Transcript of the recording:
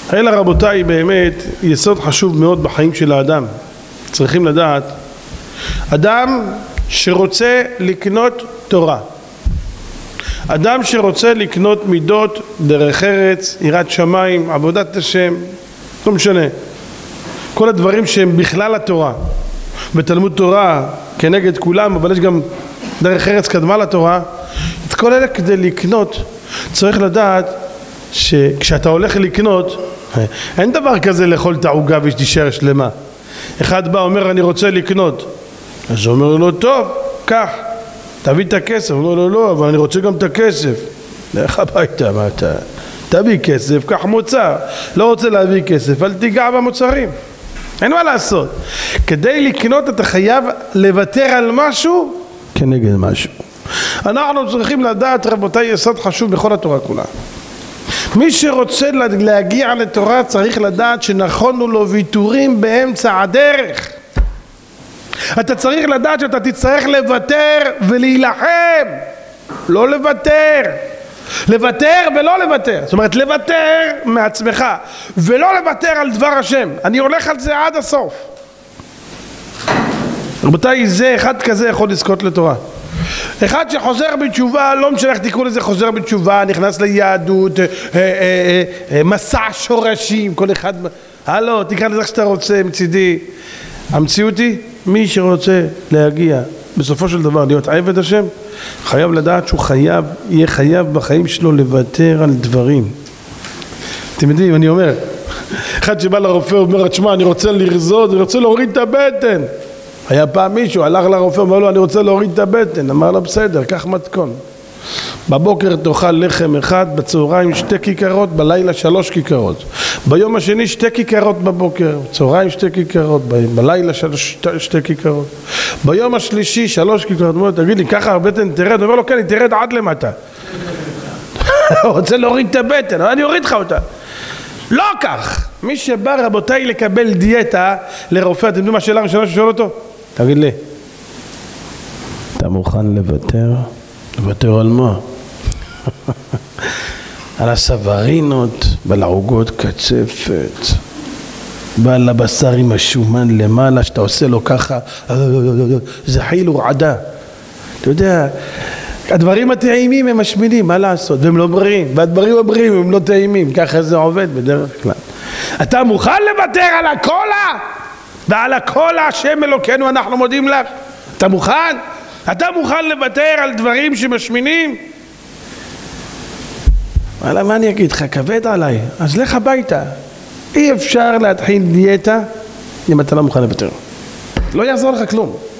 אלא רבותיי, באמת יסוד חשוב מאוד בחיים של האדם. צריכים לדעת, אדם שרוצה לקנות תורה, אדם שרוצה לקנות מידות, דרך ארץ, יראת שמיים, עבודת השם, לא משנה, כל הדברים שהם בכלל התורה, בתלמוד תורה כנגד כולם, אבל יש גם דרך ארץ קדמה לתורה. את כל אלה כדי לקנות צריך לדעת שכשאתה הולך לקנות, אין דבר כזה לאכול את העוגה ושתישאר שלמה. אחד בא אומר אני רוצה לקנות, אז הוא אומר לו טוב, קח, תביא את הכסף. הוא אומר לו לא, אבל אני רוצה גם את הכסף. לך הביתה, מה אתה? תביא כסף, קח מוצר. לא רוצה להביא כסף, אל תיגע במוצרים, אין מה לעשות. כדי לקנות אתה חייב לוותר על משהו כנגד משהו. אנחנו צריכים לדעת רבותיי יסוד חשוב בכל התורה כולה. מי שרוצה להגיע לתורה צריך לדעת שנכונו לו ויתורים באמצע הדרך. אתה צריך לדעת שאתה תצטרך לוותר ולהילחם, לא לוותר, לוותר ולא לוותר. זאת אומרת לוותר מעצמך ולא לוותר על דבר השם. אני הולך על זה עד הסוף. רבותיי, זה אחד כזה יכול לזכות לתורה. אחד שחוזר בתשובה, לא משנה איך תקראו לזה, חוזר בתשובה, נכנס ליהדות, מסע שורשים, כל אחד, הלו, תקרא לזה איך שאתה רוצה, מצידי. המציאות היא, מי שרוצה להגיע בסופו של דבר להיות עבד השם, חייב לדעת שהוא חייב, יהיה חייב בחיים שלו לוותר על דברים. אתם יודעים, אני אומר, אחד שבא לרופא אומר, תשמע, אני רוצה לרזות, אני רוצה להוריד את הבטן. היה פעם מישהו, הלך לרופא, אמר לו, אני רוצה להוריד את הבטן. אמר לו, בסדר, קח מתכון. בבוקר תאכל לחם אחד, בצהריים 2 כיכרות, בלילה 3 כיכרות. ביום השני 2 כיכרות בבוקר, צהריים 2 כיכרות, בלילה 2 כיכרות. ביום השלישי 3 כיכרות. אומר, תגיד לי, ככה הבטן תרד? אומר לו, כן, היא תרד עד למטה. רוצה להוריד את הבטן, אני אוריד לך אותה. לא כך. מי שבא רבותיי לקבל דיאטה לרופא, אתם יודעים מה השאלה הראשונה ששואל אותו? תגיד לי, אתה מוכן לוותר? לוותר על מה? על הסברינות, ועל העוגות קצפת, ועל הבשר עם השומן למעלה שאתה עושה לו ככה, זה חיל ורעדה. אתה יודע, הדברים הטעימים הם משמינים, מה לעשות? והם לא בריאים, והדברים הבריאים הם לא טעימים, ככה זה עובד בדרך כלל. אתה מוכן לוותר על הקולה? ועל הקולה השם אלוקינו אנחנו מודים לך. אתה מוכן? אתה מוכן לוותר על דברים שמשמינים? מה אני אגיד לך? כבד עליי, אז לך הביתה. אי אפשר להתחיל דיאטה אם אתה לא מוכן לוותר. לא יעזור לך כלום.